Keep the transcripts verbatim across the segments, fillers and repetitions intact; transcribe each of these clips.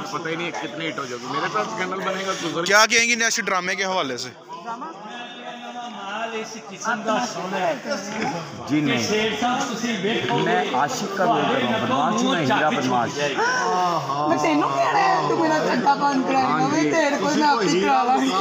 पता ही नहीं कितने हिट हो जाएगी। मेरे पास चैनल बनेगा तो क्या कहेंगी नेक्स्ट ड्रामे के हवाले से? जी नहीं, मैं आशिक का बोल रहा हूँ, बदमाश नहीं, हीरा बदमाश। मैं तेनू कह रहा है तू मेरा चड्डा बंद कराएगा, मैं तेरे को ना अपनी करा लाऊंगी।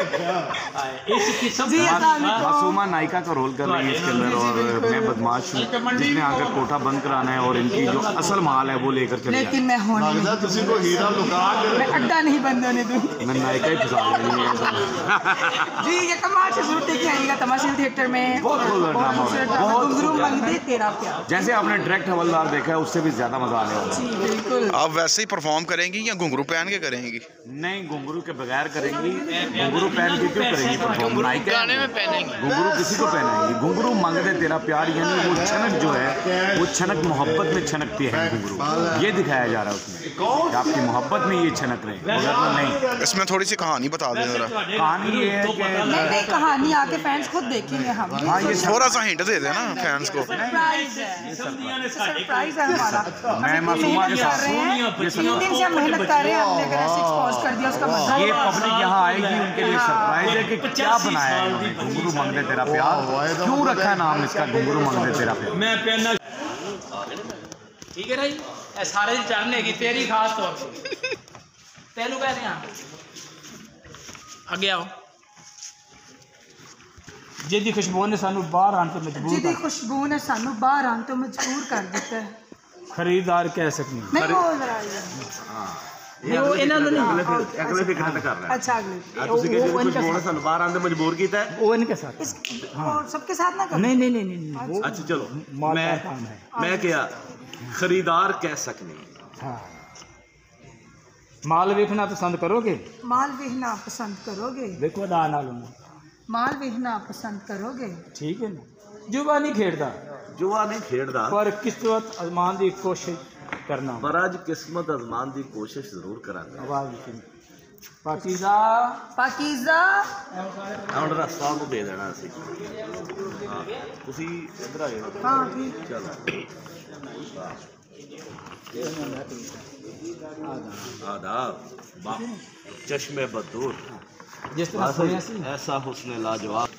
मासूमा नायिका का रोल कर रही है इसके अंदर और मैं बदमाश हूँ जिसने आकर कोठा बंद कराना है और इनकी जो असल माल है वो लेकर चले। लेकिन मैं होने मैं अड्डा नहीं बंद होने दूंगी। मैं नायिका ही फंसा रही है जी। ये तमाशा जरूर देख आइएगा तमाशा थिएटर में। बहुत ड्रामा है, घुंघरू मंगते तेरा प्यार। जैसे आपने डायरेक्ट हवलदार देखा है उससे भी ज्यादा मजा आने वाला है। जी बिल्कुल। आप वैसे ही परफॉर्म करेंगी या घुंघरू पहन के करेंगी? नहीं, घुंघरू के बगैर करेंगी। घुंघरू पहन के क्यों करेंगी परफॉर्म? नायिका गाने में पहनेंगी, घुंघरू किसी को पहनाएंगी। घुंघरू मंगते तेरा प्यार, यानी वो छनक जो है वो छनक मोहब्बत में छनकती है घुंघरू, ये दिखाया जा रहा है उसमें कि आपकी मोहब्बत में ये छनक रहे, मगर नहीं। इसमें थोड़ी सी कहानी बता दें जरा। कहानी ये है कि नहीं नहीं कहानी आके फैंस खुद देखेंगे हम। हाँ, ये थोड़ा सा हिंट दे देना फैंस को। सरप्राइज है, सरप्राइज है हमारा। मैं मासूमा के साथ तीन दिन से हम मेहनत कर रहे हैं, हमने अगर ऐसे एक्सपोज कर दिया उसका मतलब ये पब्लिक यहाँ आएगी उनके लिए सरप्राइज है कि क्या बनाया है घुंघरू मंगते तेरा प्यार, क्यों रखा है नाम इसका घुंघरू मंगते तेरा प्यार। मैं पहनना ठीक है ना जी, सारे चढ़ने की तेरी खास तौर पर तेनू कह रहे हैं आगे आओ। जिहदी खुशबू ने सानू बाहर आने तो मजबूर जिहदी खुशबू ने सानू बाहर आने तो मजबूर कर दिता है। खरीदार कह सकनी नहीं वो जरा नहीं वो इन्हां नूं नहीं अगले फिक्र कर रहा है। अच्छा अगले ਤੁਸੀਂ ਕਿਸੇ ਕੁਝ ਬੋਲਣਾ ਸਾਨੂੰ ਬਾਹਰ ਆਂਦੇ ਮਜਬੂਰ ਕੀਤਾ ਹੈ। वो इनके साथ इस और सबके साथ ना कर। नहीं नहीं नहीं नहीं वो अच्छा चलो माल मैं का काम है। मैं क्या खरीदार कह सकनी। हाँ, माल वेखना पसंद करोगे? माल वेखना पसंद करोगे? देखो अदा नाल माल वेखना पसंद करोगे? ठीक है ना। जुआ नहीं खेड़दा, जुआ नहीं खेड़दा, पर किस्मत आजमान दी कोशिश करना। पर अज किस्मत आजमान दी कोशिश जरूर करांगे। आवाज सुन पाकीज़ा पाकीज़ा ਹੁਣ ਰਸਤਾ ਨੂੰ ਦੇ ਦੇਣਾ ਅਸੀਂ। ਹਾਂ ਤੁਸੀਂ ਇੱਧਰ ਆ ਜਾਓ। हाँ ठीक। ਚਲੋ आदाब वाह चश्मे बदूर जिस तरह सुनिया सी ऐसा हुस्न लाजवाब।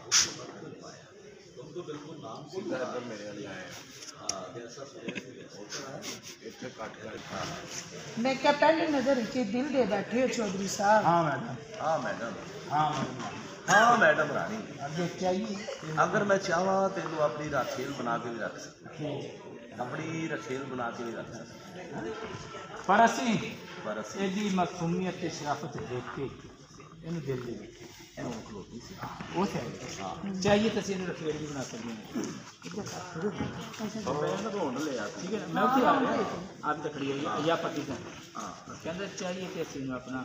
मैं क्या पहली नजर के दिल दे बैठे हो चौधरी साहब। हाँ मैडम, हाँ मैडम, हाँ हाँ मैडम रानी, अब चाहिए अगर मैं चाहवा तेन अपनी राखेल बना के भी रख सकता, अपनी रखेल बना के भी रख सकता। पर असी पर असी एदी मासूमियत ते शराफत देख के इन्हें दिल दे बैठे वो चाहिए तो इन्हें रखेल भी बना सकते हैं। ठीक है ना, मैं उठे आ गया आप तो खड़ी है या पति का कहते चाहिए तो इसी अपना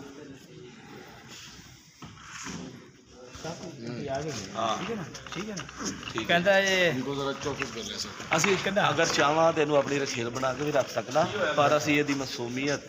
अगर चाहवा तेन अपनी रखेल बना के भी रख सकना, पर असी यदि मासूमियत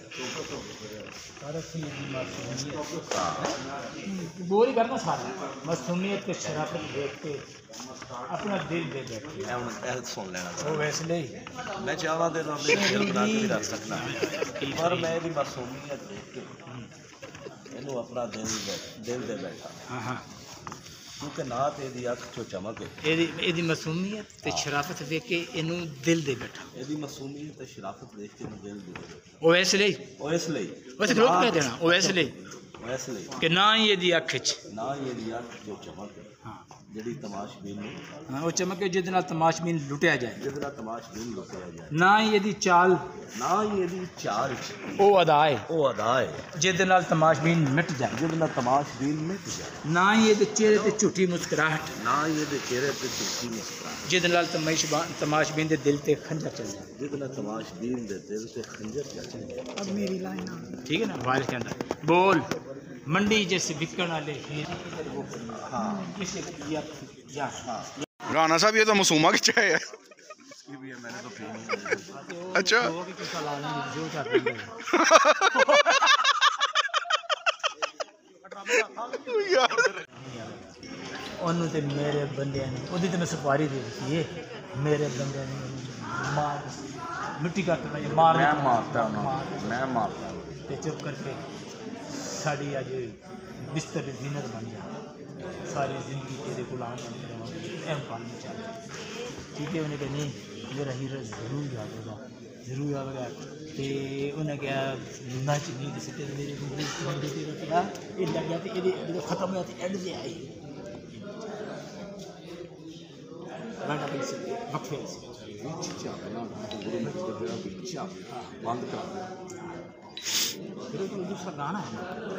बोल ही करना सारा मासूमियत के शराफत देख के अपना दिल दे बैठे सुन लेना। वो वैसे नहीं मैं चाहवा तेन अपनी रखेल बना के भी रख सकना, पर मैं यदि मासूमियत देख के इनू अपना दिल दिल दे बैठा। हाँ हाँ क्योंकि ना तेरी अख चो चमक एदी मासूमियत ते शराफत देख के इनू दिल दे बैठा। एदी मासूमियत ते शराफत देख के दिल दे वो वैसे नहीं ओ इसलिए वैसे खलोट कह देना वो वैसे नहीं वैसे नहीं कि ना ही एदी अख च ना ये अख जो चमक हाँ जड़ी तमाशबीन हाँ वो चमक जिद नाल तमाशबीन लुटिया जाए, जिद नाल तमाशबीन लुटिया जाए, ना ही एदी चाल ना ही एदी चाल ओ अदा है ओ अदा है जिद नाल तमाशबीन मिट जाए, जिद नाल तमाशबीन मिट जाए, ना ही एदे चेहरे ते झूठी मुस्कुराहट, ना ही एदे चेहरे ते झूठी मुस्कुराहट, जिद नाल तमाशबीन तमाशबीन दे दिल ते खंजर चल जाए, जिद नाल तमाशबीन दे दिल ते खंजर चल जाए। अब मेरी लाइन आ गई। ठीक है ना, वारिस के अंदर बोल मंडी जैसे बिकन वाले हाँ या राना साहब ये तो मासूमा की चाय है। मैंने तो पी नहीं। अच्छा ਉਹਨੂੰ ਤੇ ਮੇਰੇ ਬੰਦਿਆਂ ਨੇ ਉਹਦੀ ਤੇ ਮੈਂ ਸੁਪਾਰੀ ਦੇ ਦਿੱਤੀ ਏ ਮੇਰੇ ਬੰਦਿਆਂ ਨੇ ਮਾਰ ਮਿੱਟੀ ਕੱਟ ਮੈਂ ਮਾਰ मैं मारता हूँ मैं मारता हूँ ਤੇ ਚੁੱਪ ਕਰਕੇ ਸਾਡੀ ਅੱਜ ਬਿਸਤਰ ਦੀ ਜ਼ੀਨਤ ਬਣ ਜਾ ਸਾਰੀ ਜ਼ਿੰਦਗੀ ਤੇਰੇ ਗੁਲਾਮ ਬਣ ਕੇ ਰਵਾਂਗੇ ਇਹ ਕੰਮ ਚੱਲ ਠੀਕ ਹੈ ਉਹਨੇ ਕਹਿੰਦੀ ਮੇਰਾ ਹੀਰਾ ਜ਼ਰੂਰ ਜਾਵੇਗਾ ਜ਼ਰੂਰ ਆਵੇਗਾ ਤੇ ਉਹਨੇ ਕਿਹਾ ਨੱਚ ਨਹੀਂ ਤੇ ਸਿੱਟੇ ਮੇਰੇ ਗੁੰਗਰੂ ਬੰਦੇ ਤੇ ਰੱਖਦਾ ਇਹ ਲੱਗਿਆ ਤੇ ਇਹਦੇ ਜਦੋਂ ਖਤਮ ਹੋਇਆ ਤੇ ਐਂਡ ਤੇ ਆਈ ਰਾਣਾ ਕੇ ਸਿੱਟੇ ਵਕਫੇ ਸੀ ਬੰਦ ਕਰ फिर तो दूसरा गाना है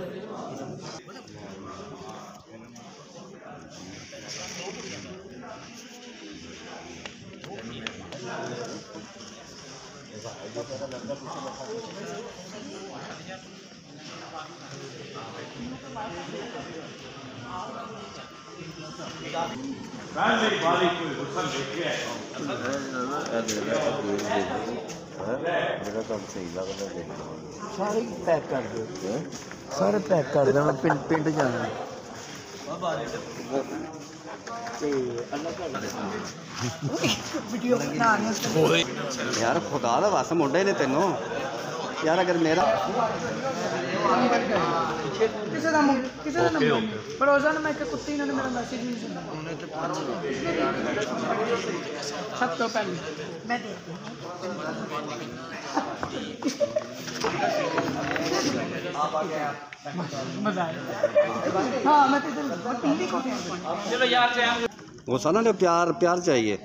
मेरी बारी कोई हुसन देखे है मेरा काम सही लगता है सारे पैक कर दो सारे पैक कर देना पिंड पिंड जाना वीडियो बनाने यार खुदा दा वस मुंडे ने तेनों यार अगर मेरा ਕਿਸੇ ਦਾ ਮੁੰ- ਕਿਸੇ ਦਾ ਨੰਬਰ ਪੜੋਸਾ ਨੇ ਮੈਂ ਇੱਕ ਕੁੱਤੀ ਇਹਨਾਂ ਨੇ ਮੇਰਾ ਮੈਸੇਜ ਨਹੀਂ ਸੁਣਿਆ ਸਭ ਤੋਂ ਪਹਿਲੇ ਮੈਂ ਦੇਖਦੀ मजा आया हाँ मैं तो टीवी को चलो यार वो साना ने प्यार प्यार चाहिए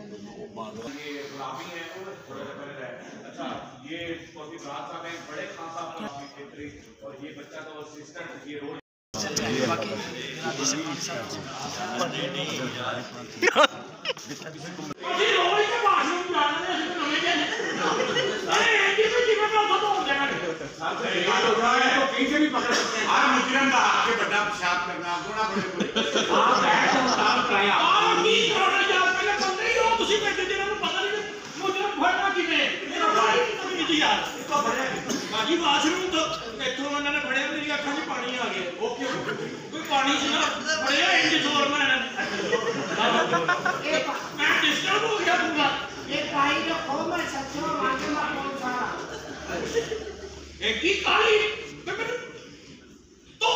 वाशरूम तो इतों उन्होंने फड़िया मेरी अखा च पानी आ गया कोई पानी च ना फड़िया इंज जोर में मैं डिस्टर्ब हो गया पूरा एक ही काली तो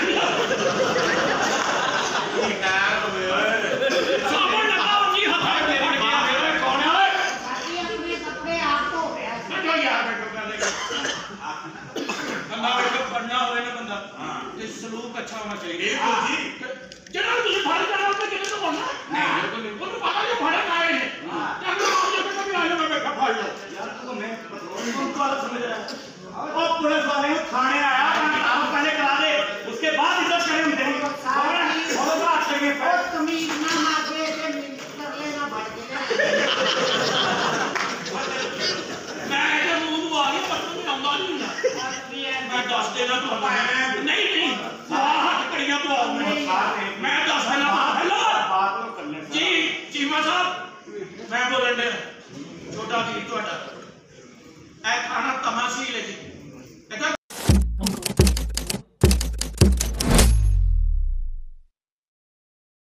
सामान लगा उन्नी हथा में पड़ गया कौन है अपने कपड़े आप तो बैठो यार बैठो बंदा बैठो पढ़ना होवे ना बंदा ये सलूक अच्छा होना चाहिए जनाब तुझे फाड़ करना होता किने तो बोलना नहीं बिल्कुल नहीं वो तो पता नहीं फाड़ा काहे है जब मैं मुझे कभी आया मैं बैठा फाड़ लो यार तो मैं तुमको अलग समझ रहा हूं ओ पुलिस वाले थाने आया काम पहले करा दे उसके बाद इज्जत करें हम देंगे बहुत बात करेंगे और तुम ही ना मारे से कर लेना भाई मैं जब मुंह आ गया पर तुम आंदा नहीं ना मैं दस देना तो नहीं नहीं हाथ कड़ियां तो मैं दस देना हेलो बात तो करने जी चीमा साहब मैं बोलन दे छोटा जी ਤੁਹਾਡਾ ਇਹ ਖਾਣਾ ਤਮਾਸ਼ੀ ਲੈ ਜੀ